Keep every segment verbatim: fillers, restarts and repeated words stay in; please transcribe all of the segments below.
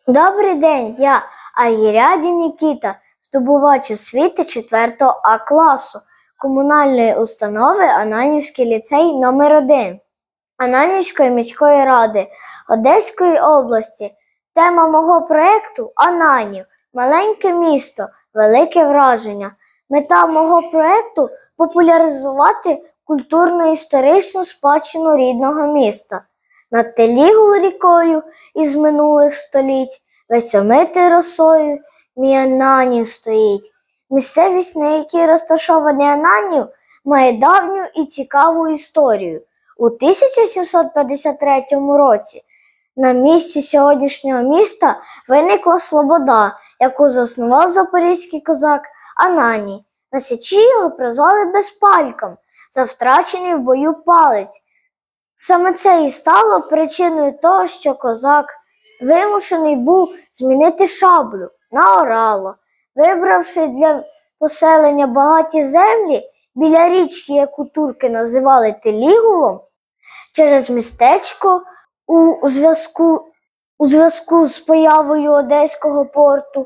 Добрий день, я Агіряді Нікіта, здобувач освіти четвертого А класу комунальної установи Ананівський ліцей номер один Ананівської міської ради Одеської області. Тема мого проєкту – Ананів. Маленьке місто, велике враження. Мета мого проєкту – популяризувати культурно-історичну спадщину рідного міста. Над Телігул рікою із минулих століть, весь омитий росою, мій Ананів стоїть. Місцевість, на якій розташований Ананів, має давню і цікаву історію. У тисяча сімсот п'ятдесят третьому році на місці сьогоднішнього міста виникла Слобода, яку заснував запорізький козак Ананій. На Січі його прозвали Безпальком за втрачений в бою палець. Саме це і стало причиною того, що козак вимушений був змінити шаблю на орало, вибравши для поселення багаті землі біля річки, яку турки називали Телігулом, через містечко у зв'язку у зв'язку з появою Одеського порту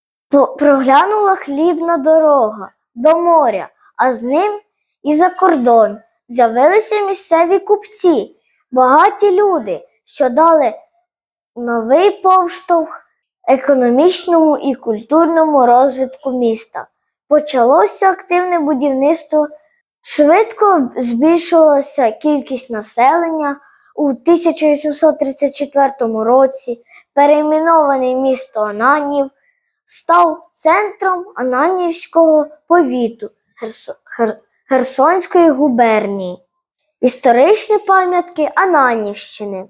проглянула хлібна дорога до моря, а з ним і за кордон. З'явилися місцеві купці, багаті люди, що дали новий поштовх економічному і культурному розвитку міста. Почалося активне будівництво, швидко збільшувалася кількість населення. У тисяча вісімсот тридцять четвертому році перейменований місто Ананів став центром Ананівського повіту Херсо... Хер... Херсонської губернії. Історичні пам'ятки Ананівщини.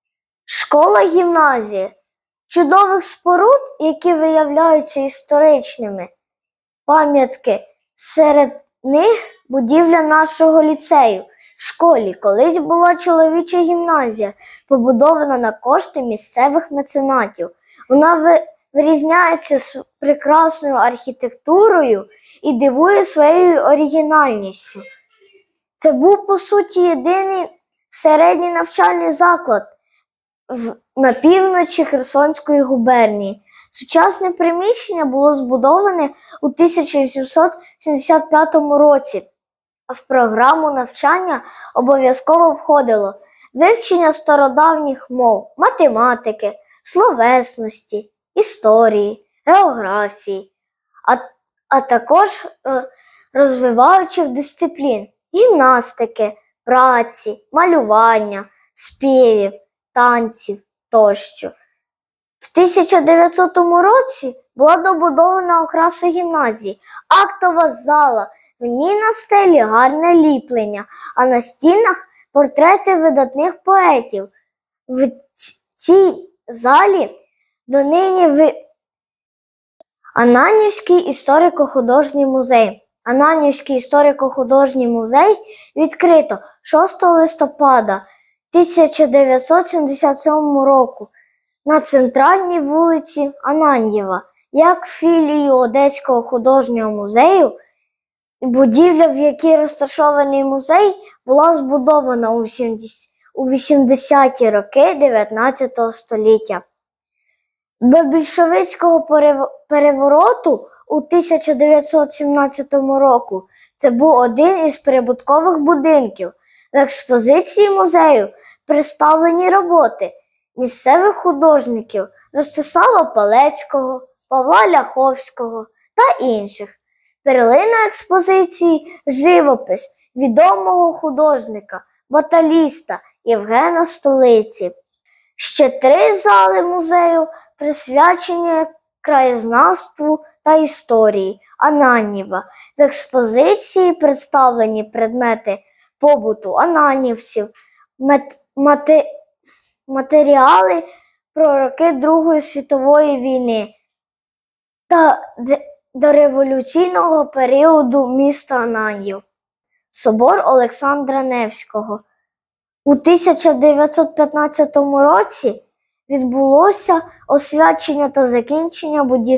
Школа-гімназія. Чудових споруд, які виявляються історичними. Пам'ятки. Серед них будівля нашого ліцею. В школі колись була чоловіча гімназія, побудована на кошти місцевих меценатів. Вона вирізняється прекрасною архітектурою і дивує своєю оригінальністю. Це був, по суті, єдиний середній навчальний заклад в, на півночі Херсонської губернії. Сучасне приміщення було збудоване у тисяча вісімсот сімдесят п'ятому році. В програму навчання обов'язково входило вивчення стародавніх мов, математики, словесності, історії, географії, а, а також розвиваючих дисциплін – гімнастики, праці, малювання, співів, танців тощо. В тисяча дев'ятсотому році була добудована окраса гімназії, актова зала, в ній на стелі гарне ліплення, а на стінах портрети видатних поетів. В цій залі донині ви... Ананівський історико-художній музей. Ананівський історико-художній музей відкрито шостого листопада тисяча дев'ятсот сімдесят сьомого року на центральній вулиці Ананьєва. Як філію Одеського художнього музею, будівля, в якій розташований музей, була збудована у вісімдесяті роки дев'ятнадцятого століття. До більшовицького перевороту у тисяча дев'ятсот сімнадцятому року це був один із прибуткових будинків. В експозиції музею представлені роботи місцевих художників Ростислава Палецького, Павла Ляховського та інших. Перлина експозиції – живопис відомого художника, баталіста Євгена Столиці. Ще три зали музею присвячені краєзнавству та історії Ананєва. В експозиції представлені предмети побуту ананівців, мати... матеріали про роки Другої світової війни та дореволюційного періоду міста Ананів. Собор Олександра Невського. У тисяча дев'ятсот п'ятнадцятому році відбулося освячення та закінчення будів...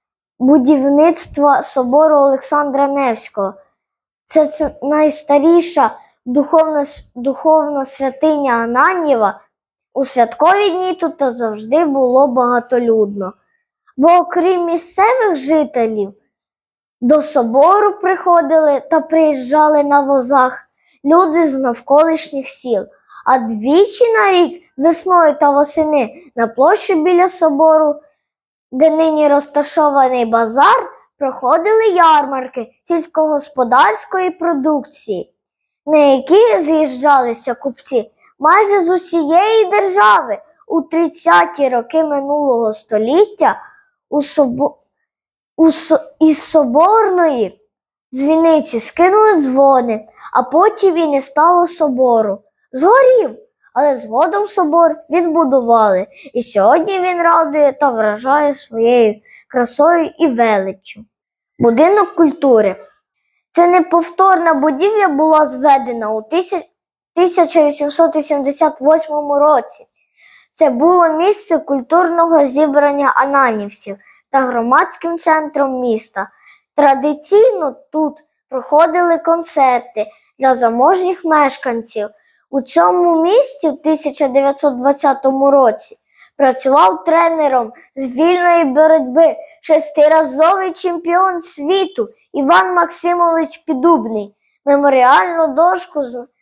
будівництва собору Олександра Невського. Це найстаріша духовна, духовна святиня Ананєва, У святкові дні тут завжди було багатолюдно, бо окрім місцевих жителів, до собору приходили та приїжджали на возах люди з навколишніх сіл, а двічі на рік, весною та восени, на площі біля собору, де нині розташований базар, проходили ярмарки сільськогосподарської продукції, на які з'їжджалися купці майже з усієї держави. У тридцяті роки минулого століття у собо... у со... із Соборної дзвіниці скинули дзвони, а потім і не стало собору. Згорів, але згодом собор відбудували, і сьогодні він радує та вражає своєю красою і величчю. Будинок культури. Ця неповторна будівля була зведена у тисяча вісімсот вісімдесят восьмому році. Це було місце культурного зібрання ананівців та громадським центром міста. Традиційно тут проходили концерти для заможніх мешканців. У цьому місті в тисяча дев'ятсот двадцятому році працював тренером з вільної боротьби шестиразовий чемпіон світу Іван Максимович Піддубний. Меморіальну дошку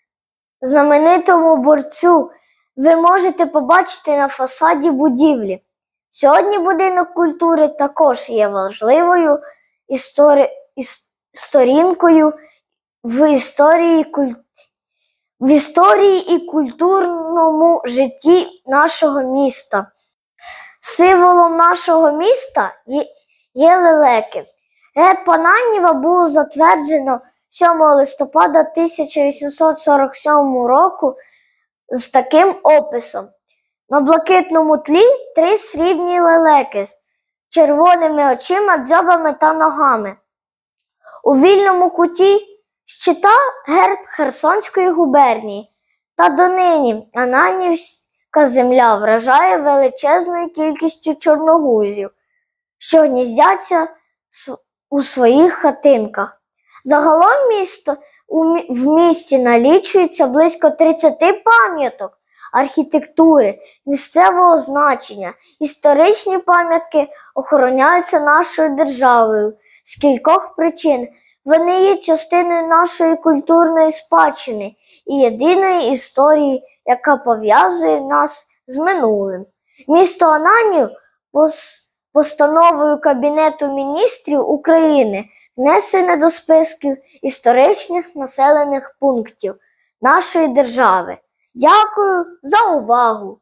знаменитому борцю ви можете побачити на фасаді будівлі. Сьогодні будинок культури також є важливою історі... іс... сторінкою в історії, куль... в історії і культурному житті нашого міста. Символом нашого міста є, є лелеки. Герб Ананєва було затверджено сьомого листопада тисяча вісімсот сорок сьомого року з таким описом. На блакитному тлі три срібні лелеки з червоними очима, дзьобами та ногами. У вільному куті щита герб Херсонської губернії. Та донині Ананівська земля вражає величезною кількістю чорногузів, що гніздяться у своїх хатинках. Загалом місто, в місті налічується близько тридцяти пам'яток архітектури місцевого значення. Історичні пам'ятки охороняються нашою державою з кількох причин. Вони є частиною нашої культурної спадщини і єдиної історії, яка пов'язує нас з минулим. Місто Ананів постановою Кабінету міністрів України внесене до списків історичних населених пунктів нашої держави. Дякую за увагу!